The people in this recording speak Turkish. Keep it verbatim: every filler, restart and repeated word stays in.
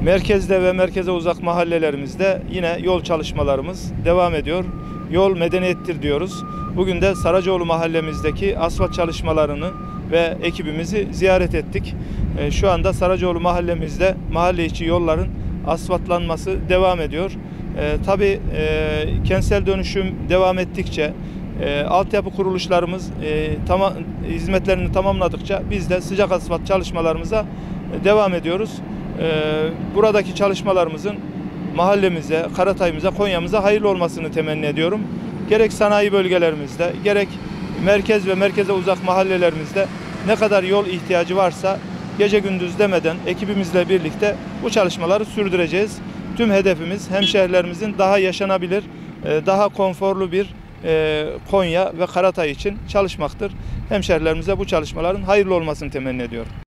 Merkezde ve merkeze uzak mahallelerimizde yine yol çalışmalarımız devam ediyor. Yol medeniyettir diyoruz. Bugün de Saracoğlu mahallemizdeki asfalt çalışmalarını ve ekibimizi ziyaret ettik. Şu anda Saracoğlu mahallemizde mahalle içi yolların asfaltlanması devam ediyor. E, tabii e, kentsel dönüşüm devam ettikçe, e, altyapı kuruluşlarımız e, tamam, hizmetlerini tamamladıkça biz de sıcak asfalt çalışmalarımıza devam ediyoruz. E, buradaki çalışmalarımızın mahallemize, Karatay'ımıza, Konya'mıza hayırlı olmasını temenni ediyorum. Gerek sanayi bölgelerimizde, gerek merkez ve merkeze uzak mahallelerimizde ne kadar yol ihtiyacı varsa gece gündüz demeden ekibimizle birlikte bu çalışmaları sürdüreceğiz. Tüm hedefimiz hemşehrilerimizin daha yaşanabilir, daha konforlu bir Konya ve Karatay için çalışmaktır. Hemşehrilerimize bu çalışmaların hayırlı olmasını temenni ediyorum.